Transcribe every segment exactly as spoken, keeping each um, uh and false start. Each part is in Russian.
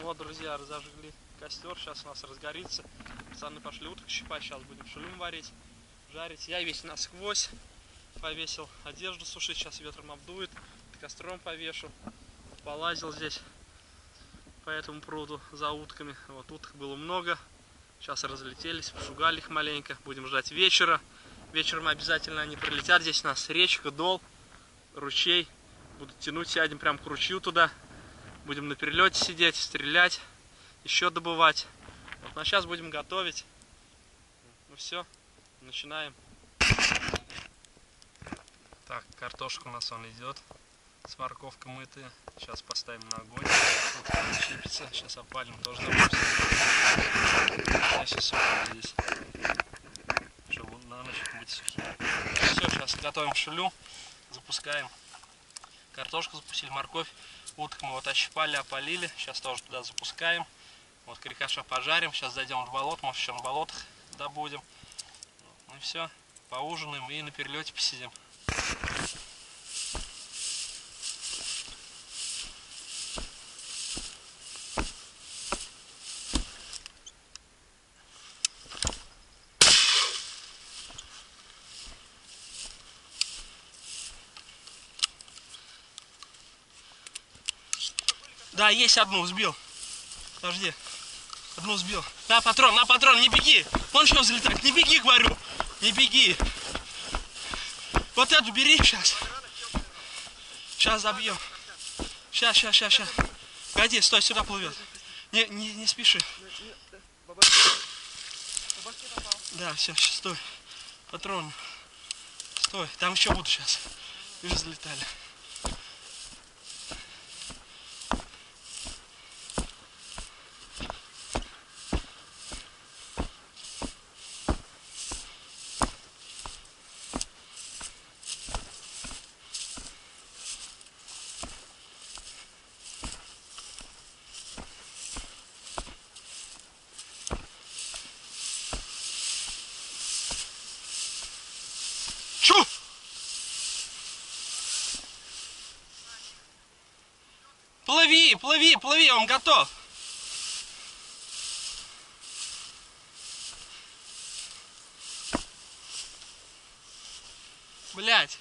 Вот, друзья, разожгли костер, сейчас у нас разгорится. Пацаны пошли уток щипать, сейчас будем шулюм варить, жарить. Я весь насквозь повесил одежду сушить, сейчас ветром обдует, костром повешу. Полазил здесь по этому пруду за утками. Вот уток было много, сейчас разлетелись, пошугали их маленько. Будем ждать вечера. Вечером обязательно они прилетят. Здесь у нас речка, дол, ручей. Будут тянуть, сядем прям к ручью туда. Будем на перелете сидеть, стрелять, еще добывать. Вот, ну, а сейчас будем готовить. Ну все, начинаем. Так, картошка у нас он идет. С морковкой мытая. Сейчас поставим на огонь. Щипится. Сейчас опалим тоже. Я сейчас сухой здесь. Чтобы на ночь быть сухим. Все, сейчас готовим шулю. Запускаем. Картошку запустили, морковь. Уток мы вот ощипали, опалили. Сейчас тоже туда запускаем. Вот крикаша пожарим. Сейчас зайдем в болото. Может, еще на болотах добудем. Ну и все. Поужинаем и на перелете посидим. Да, есть одну, сбил. Подожди. Одну сбил. На патрон, на патрон, не беги. Вон что взлетать. Не беги, говорю. Не беги. Вот эту бери сейчас. Сейчас забьем. Сейчас, сейчас, сейчас, сейчас. Погоди, стой, сюда плывет. Не, не, не спеши. Да, все, сейчас, стой. Патрон. Стой, там еще будут сейчас. Уже залетали. Чу! Плыви, плыви, плыви, он готов. Блять.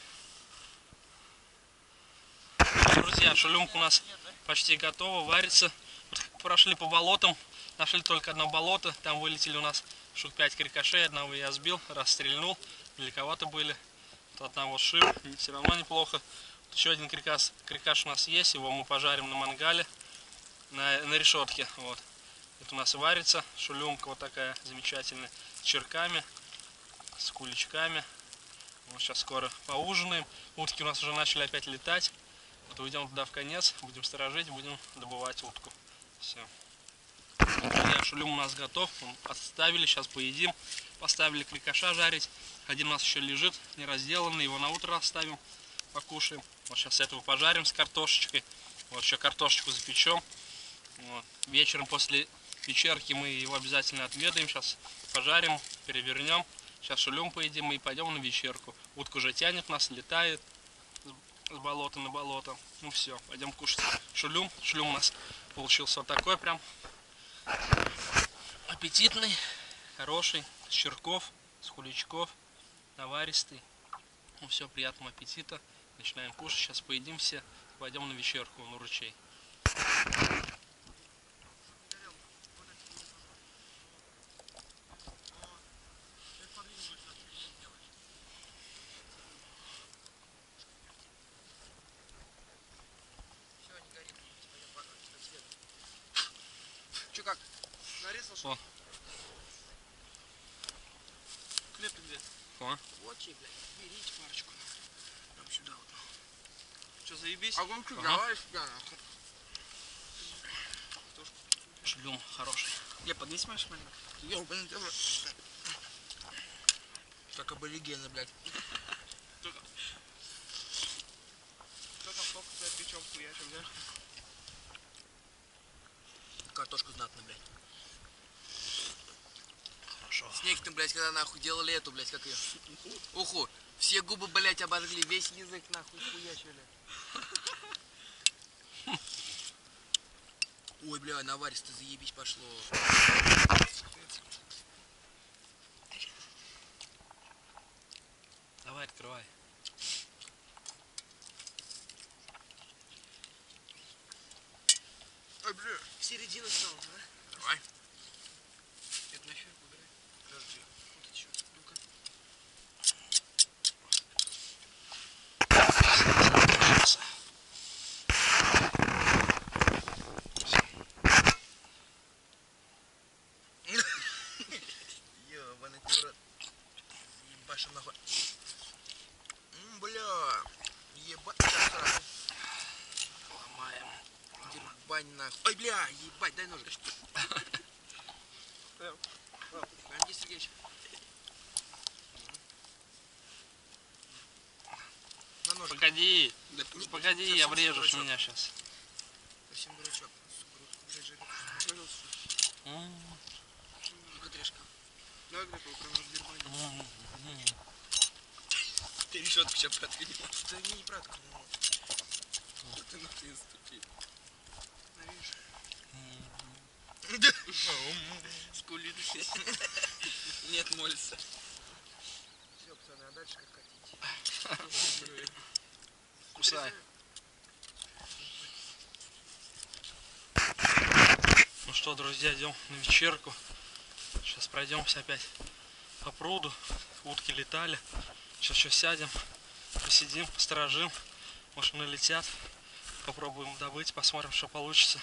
Друзья, шулюмка у нас почти готова, варится. Прошли по болотам, нашли только одно болото. Там вылетели у нас штук пять крикошей, одного я сбил, расстрельнул. Далековато были. Вот одного шип, все равно неплохо. Вот еще один крикаш, крикаш у нас есть, его мы пожарим на мангале, на, на решетке. Вот. Это у нас варится шулюмка вот такая замечательная, с черками, с куличками. Вот сейчас скоро поужинаем. Утки у нас уже начали опять летать. Вот уйдем туда в конец, будем сторожить, будем добывать утку. Все. Вот, шулюм у нас готов, отставили, сейчас поедим. Поставили крикаша жарить. Один у нас еще лежит, не разделанный, его на утро оставим, покушаем. Вот сейчас этого пожарим с картошечкой. Вот еще картошечку запечем. Вот. Вечером после вечерки мы его обязательно отведаем. Сейчас пожарим, перевернем. Сейчас шулюм поедим и пойдем на вечерку. Утка уже тянет нас, летает с болота на болото. Ну все, пойдем кушать шулюм. Шулюм у нас получился вот такой прям аппетитный, хороший, с черков, с хуличков, наваристый. Ну все, приятного аппетита. Начинаем кушать. Сейчас поедим все, пойдем на вечерку на ручей. Че как? Нарезал что? Хлеб где? О. Вот че, блядь. Берите парочку. Прям сюда вот. Че, заебись? Огончик, ага. Давай сюда. Шулюм хороший. Я поднись маешь маленько. Ёу, блин, ты... Как аборигены, блядь. Кто там сколько тебя печем хуячим, да? Картошку знатно, блядь. Хорошо. Снег-то, блядь, когда нахуй делали эту, блядь, как ее? Уху. Все губы, блядь, обожгли, весь язык нахуй хуячили. Ой, бля, наваристо заебись пошло. Давай, открывай. Ой, бля. В середину стал, да? Давай. Это нафиг убирай. Подожди. Вот еще. Ну-ка. Ёбаный ты рот. Ебаша нахуй. М, бля. Ебать сразу. Ломаем. Ебать нахуй. Ой, бля, ебать, дай ножик. Андрей Сергеевич. На ножик. Погоди. Да, не- Погоди, совсем обрежешь дурачок. меня сейчас. Совсем дурачок. Сука, русскую, блядь, жарит. Ну-ка, трешка. Давай, Греб, прям разбербаним. Ты решетку сейчас проткни. Да не, не проткну. Ты нахуй наступи. Навижу. Скулит. Нет, молится. Все, пацаны, а дальше как хотите. Кусай. Ну что, друзья, идем на вечерку. Сейчас пройдемся опять по пруду. Утки летали. Сейчас еще сядем, посидим, посторожим. Может, налетят. Попробуем добыть, посмотрим, что получится.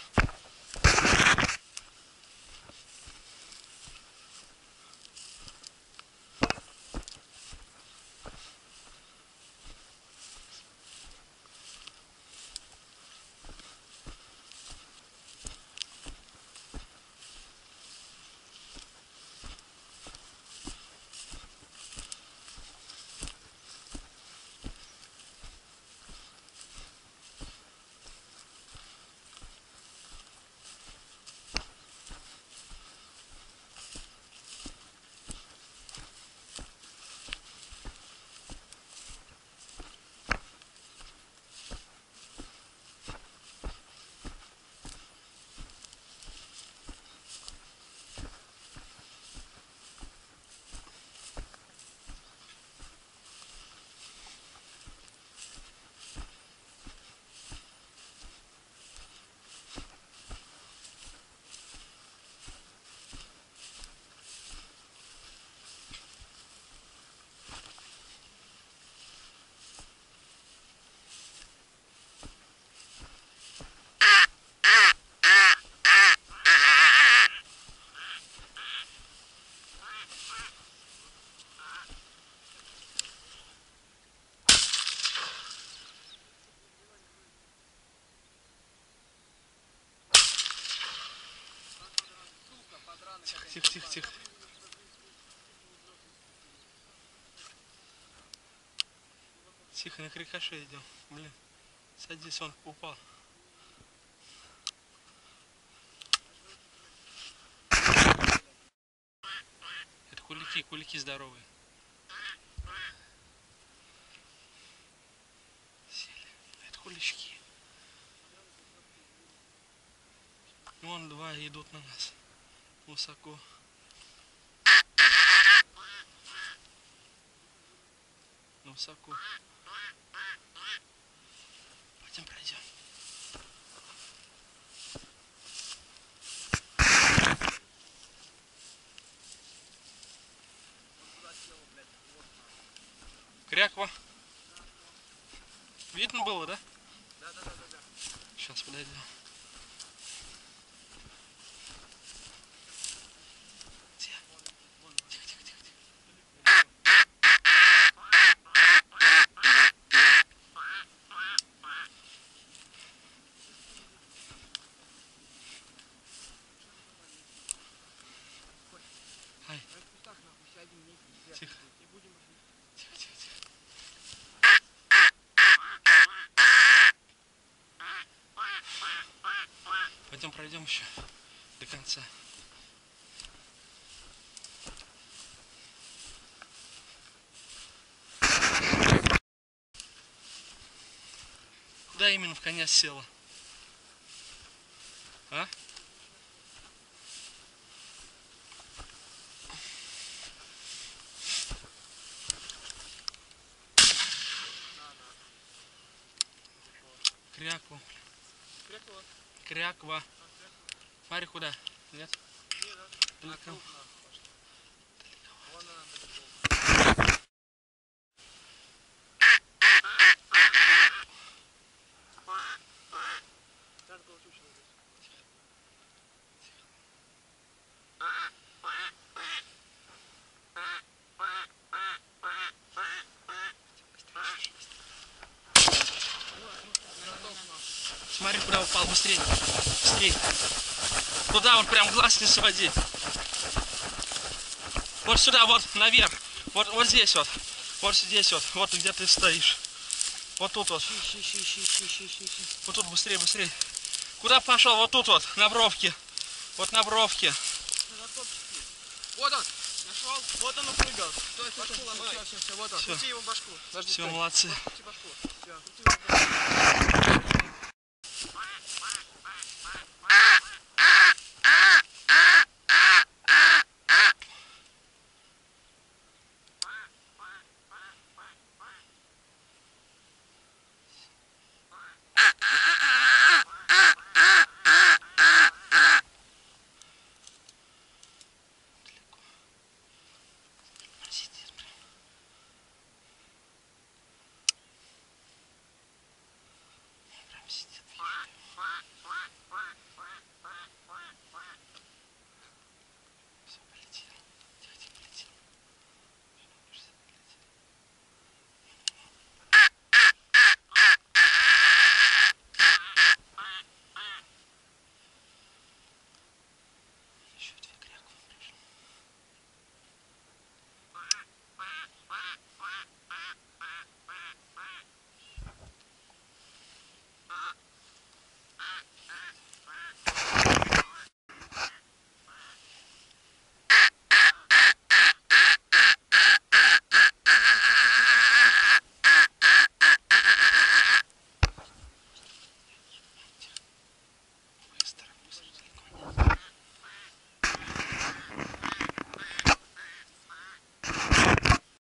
Тихо, тихо, тихо, тихо. Тихо, на крикоше идем. Блин, садись, он упал. Это кулики, кулики здоровые. Сели. Это кулички. Вон два идут на нас. Высоко. Высоко. Пойдем пройдем. Кряква. Видно было, да? Да, да, да, да, да. Сейчас подойдем. Тихо. Тихо, тихо, тихо, тихо. Ай. Мы в кустах нахуй сядем вместе. Тихо. И будем уже. Тихо, тихо, тихо. Пойдем пройдем еще до конца. Куда именно в коня села? А? Кряква. Крякова. Кряква. Смотри куда. Нет? Далеко. Вон она далеко. Там колотучий здесь. Смотри, куда упал. Быстрее. Быстрее. Туда он прям глаз не своди. Вот сюда, вот наверх. Вот, вот здесь вот. Вот здесь вот. Вот где ты стоишь. Вот тут вот. Щи, щи, щи, щи, щи, щи, щи. Вот тут быстрее, быстрее. Куда пошел? Вот тут вот. На бровке. Вот на бровке. Вот он. Нашел? Вот он упрыгал. Стой, стой, Башку стой. ломай. Все, все, все, вот он. Всё. Крути его башку. Подожди, Все, стой. молодцы. Крути башку. Все, крути его башку.